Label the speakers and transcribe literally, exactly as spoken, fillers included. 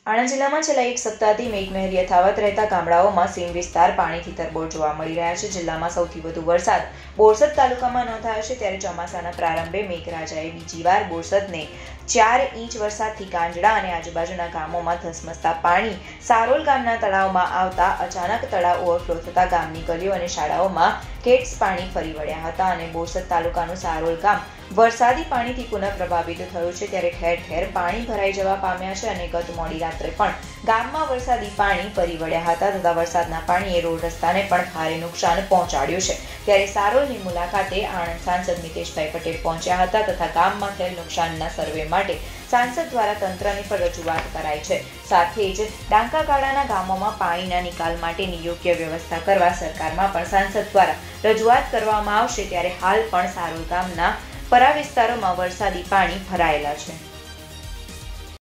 Speaker 1: આણંદ જિલ્લામાં છેલ્લા એક સપ્તાહથી મેઘમહેર યથાવત રહેતા ગામડાઓમાં સીમ વિસ્તાર પાણીથી તરબોળ જોવા મળી રહ્યા છે. જિલ્લામાં સૌથી વધુ વરસાદ બોરસદ તાલુકામાં નોંધાયો છે, ત્યારે ચોમાસાના પ્રારંભે મેઘરાજાએ બીજી વાર બોરસદને ચાર ઇંચ વરસાદથી કાંજડા અને આજુબાજુના ગામોમાં ધસમસતા પાણી સારોલ ગામના તળાવમાં આવતા અચાનક તળાવ ઓવરફ્લો થતા ગામની ગલીઓ અને શાળાઓમાં કેટ્સ પાણી ફરી વળ્યા હતા અને બોરસદ તાલુકાનું સારોલ ગામ વરસાદી પાણીથી પુનઃ પ્રભાવિત થયું છે. ત્યારે ઠેર ઠેર પાણી ભરાઈ જવા પામ્યા છે અને ગત મોડી રાત્રે પણ ગામમાં વરસાદી પાણી ફરી વળ્યા હતા તથા વરસાદના પાણીએ રોડ રસ્તાને પણ ભારે નુકસાન પહોંચાડ્યું છે. ત્યારે સારોલની મુલાકાતે આણંદ સાંસદ મિતેશભાઈ પટેલ પહોંચ્યા હતા તથા ગામમાં થયેલ નુકસાનના સર્વે માટે સાંસદ દ્વારા તંત્રની પર રજૂઆત કરાઈ છે. સાથે જ ડાંકાગાળાના ગામોમાં પાણીના નિકાલ માટેની યોગ્ય વ્યવસ્થા કરવા સરકારમાં પણ સાંસદ દ્વારા રજૂઆત કરવામાં આવશે. ત્યારે હાલ પણ સારોલ ગામના પરા વિસ્તારોમાં વરસાદી પાણી ભરાયેલા છે.